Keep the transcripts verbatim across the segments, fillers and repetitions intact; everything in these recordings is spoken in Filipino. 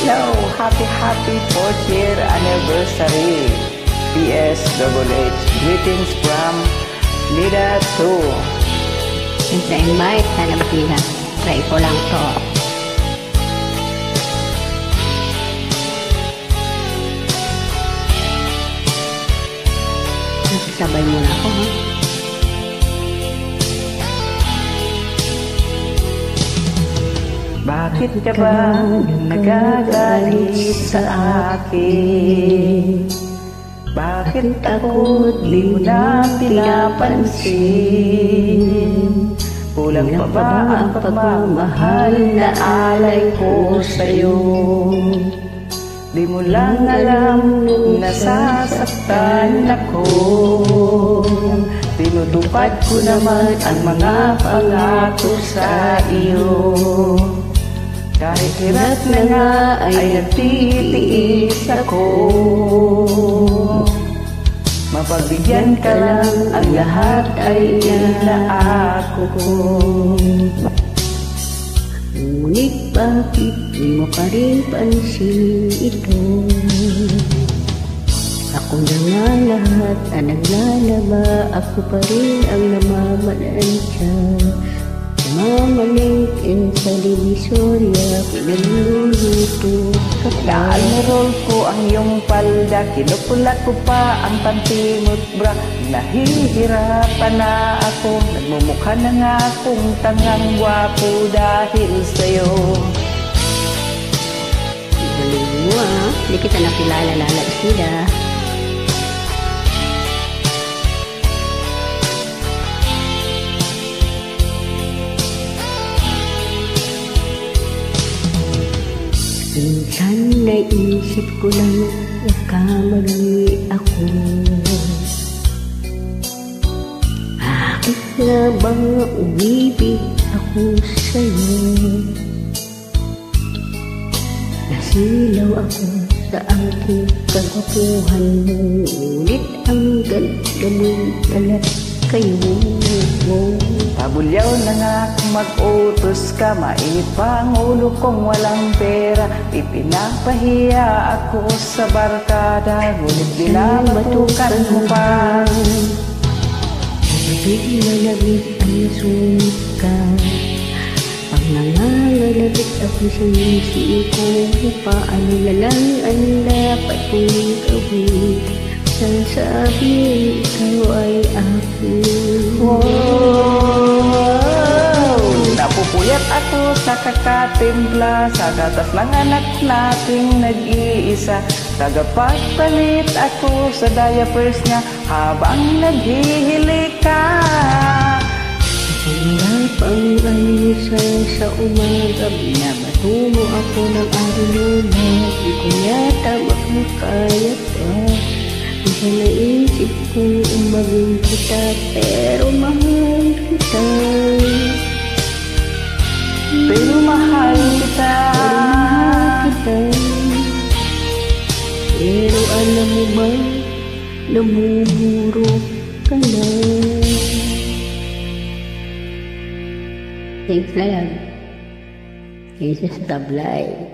Hello, happy happy fourth year anniversary. P S Double H, greetings from Lida two. Invite na nabihan. Try ko lang to. Sabay muna ako, ha? Bakit ka ba nagagalit sa akin? Bakit ako di mo na pinapansin? Kulang pa ba ang pagmamahal na alay ko sa'yo? Di mo lang alam na sasaktan ako. Tinutupad ko naman ang mga pangako sa iyo. Kahit hirap na nga ay nagtitiis ako. Mapagbigyan ka lang, ang lahat ay inaako ko. Ngunit bakit di mo pa rin pansin ito? Ako na nga lahat ang naglalaba, ako pa rin ang namamalansya. Mamalingkin sa divisorya, pinagluluto ka pa. Naalmarol ko ang iyong palda, kinupulat ko pa ang pantimot bra. Nahihirapan na ako, nagmumukha na nga akong tangang gwapo dahil sa'yo. Galing mo ah, hindi kita nakilala lala sila. Minsan naisip ko lang nagkamali ako. Bakit nga ba umibig ako sa'yo? Nasilaw ako sa aking kagwapuhan mo, ngunit ang ganda mo'y talat kayo. Pabulyaw na nga kung mag-utos ka, mainit pa ang ulo kong walang pera. Ipinapahiya ako sa barkada, ngunit binabatukan mo pa. Labig na labig ang nasulit ka, pag nangangalabit ako sinisi ko. Paano na lang ang dapat kong gawin? Sasabihin ikaw ay akin. Wow! Napupuyat ako sa kakatimpla, sa gatas ng anak nating nag-iisa. Tagapagpalit ako sa diapers niya habang naghihili ka. Hirap ang alisan sa umaga, binabato mo ako ng arulula. Di ko yata makakaya pa. Sa naisip kong umagin kita, pero mahal kita. Pero mahal kita. Pero alam mo ba, namumuro ka na. Thanks lang. Thanks sa tablay.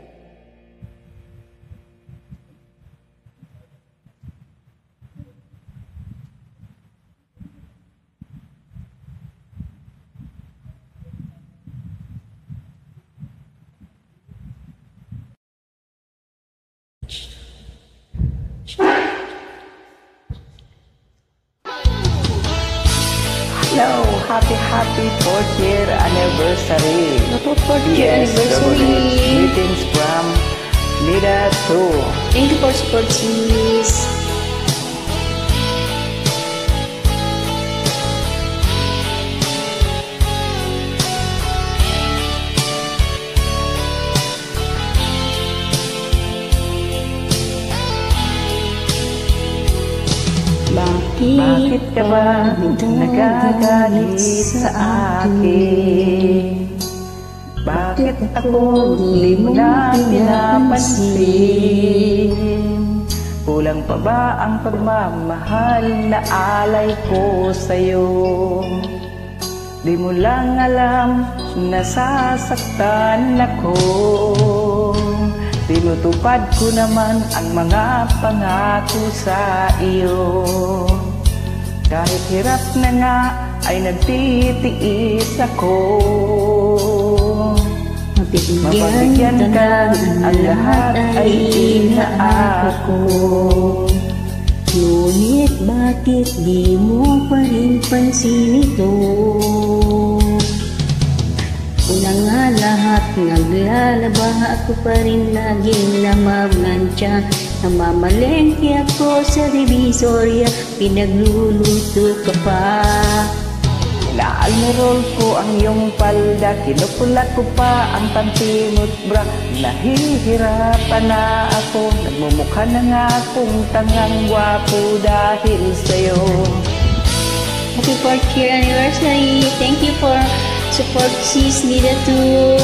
Hello, happy happy fourth year anniversary. fourth year anniversary. Greetings from Lida two. Thank you for supporting this. Bakit ka ba nagagalit sa akin? Bakit ako di mo na pinapansin? Kulang pa ba ang pagmamahal na alay ko sa'yo? Di mo lang alam na sasaktan ako. tinutupad ko naman ang mga pangako sa iyo. Kahit hirap na nga ay nagtitiis ako. Mapabigyan ka, ang lahat ay inaako. Ngunit bakit di mo pa rin pansin ito? Una nga lahat, naglalaba ako pa rin laging namamlansya. Namamalengke ako sa divisoria, pinagluluto ka pa. Naalmirol ko ang iyong palda, kinukulat ko pa ang pantimot bra. Nahihirapan na ako, nagmumukha na nga akong tangang gwapo dahil sa'yo. Happy fourth year anniversary! Thank you for support, sis Nida too.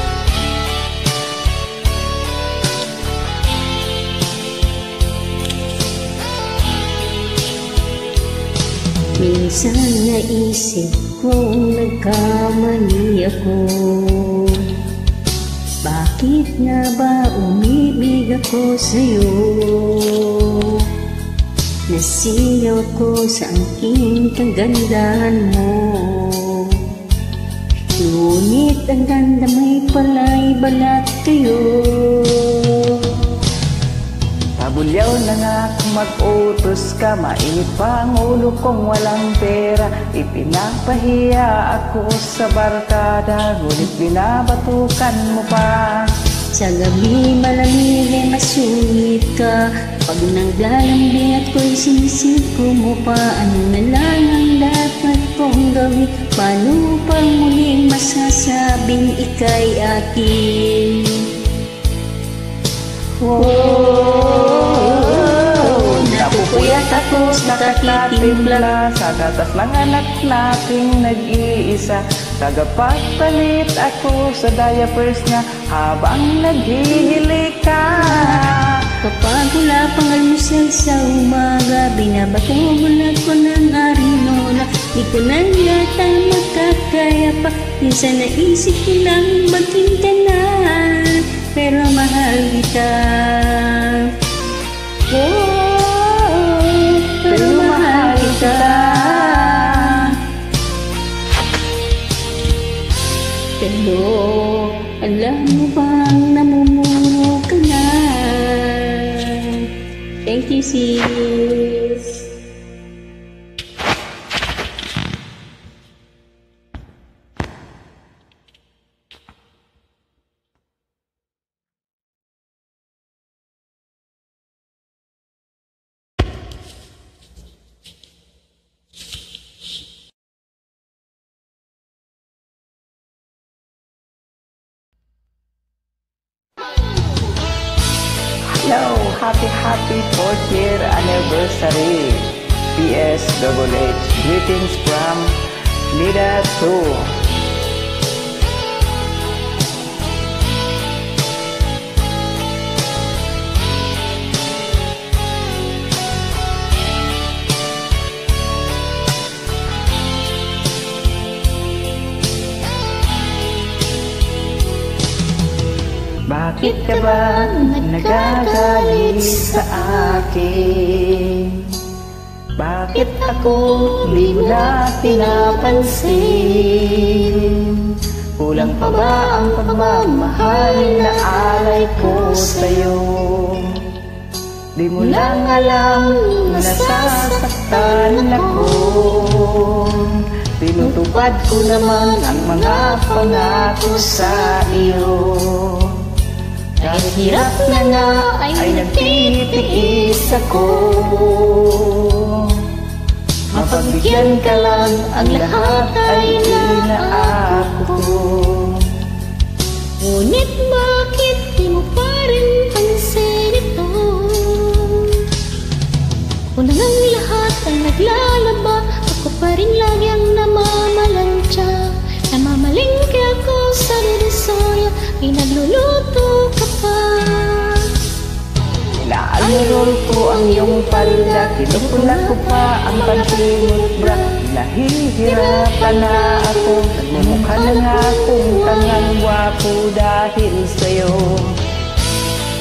Minsan naisip kong nagkamali ako. Bakit nga ba umibig ako sa'yo? Nasiyaw ko sa aking kagandahan mo. Ngunit ang ganda may pala'y balat kayo. Pabulyaw na nga kung mag-utos ka, mainit pa ang ulo kong walang pera. Ipinapahiya ako sa barkada, ngunit binabatukan mo pa. Sa gabi malamig ay masulit ka, pag naglalambing at ko'y sinisiko mo pa. Ano na lang ang dapat kong gawin? Paano pang muling masasabing ika'y akin? Oh, napupuyat ako sa nakatitimpla sa gatas ng anak nating nag-iisa. Tagapagpalit ako sa diapers niya habang naghihili ka. Kapag wala pang almusal sa umaga, binabato bulag ko ng arinola. Di ko na yata makakaya pa, minsan naisip ko lang maging ka na, pero mahal kita. Oh, pero mahal kita. Pero alam mo bang namumuro ka na? Thank you, sis. Hello, happy happy fourth year anniversary. P S double H, greetings from Nida too. Bakit ka ba nagagalit sa akin? Bakit ako di mo na pinapansin? Kulang pa ba ang pagmamahal na alay ko sa'yo? Di mo lang alam na nasasaktan ako. Tinutupad ko naman ang mga pangako sa iyo. Kahit hirap na nga ay nagtitiis ako. Mapagbigyan ka lang, ang lahat ay inaako. Ngunit bakit di mo pa rin pansin ito? Una ng lahat ay naglalaba, ako pa rin lagi ang namamalansya. Namamalingke ako sa divisoria, pinagluluto ka pa. Naalmirol ko ang iyong palda, kinukulat ko pa ang pantimot bra. Nahihirapan na ako, nagmumukha na nga akong tangang gwapo dahil sa'yo.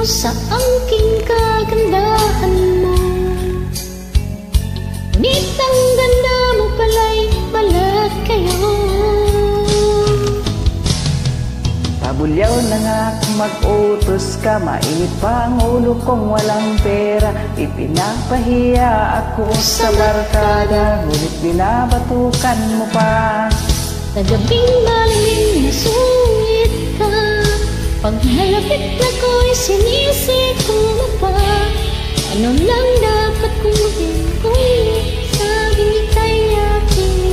sa angking kagandahan mo. Ngunit ang ganda mo pala'y balat kayo. Pabulyaw na nga kung mag-utos ka, mainit pa ang ulo kong walang pera. Ipinapahiya ako sa barkada, ngunit binabatukan mo pa. Sa gabing malamig na sungit ka, pag malapit na ko'y sinisiko mo pa. Ano lang dapat kong gawin kung sabing ika'y akin?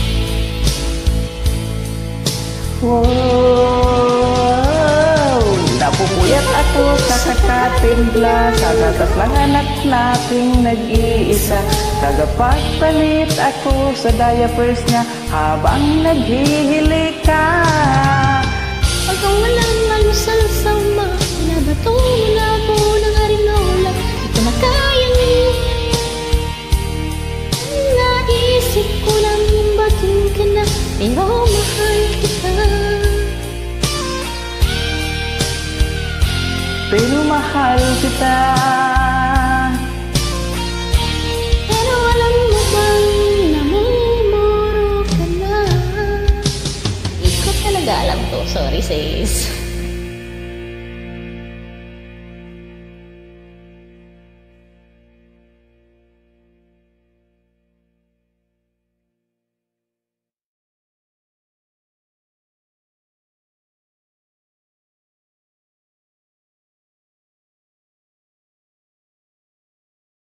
Wow! Napupuyat ako sa kakatimpla, sa gatas lang anak nating nag-iisa. Tagapagpalit ako sa diapers niya habang naghihili ka. Pagka walang alusal sa mga nabato mo na po ng arinola, di ko na kayang naisip ko lang batin ka na, pero mahal kita. Pero mahal kita. Pero alam mo bang namumuro ka na? Di ko talaga alam to, sorry sis.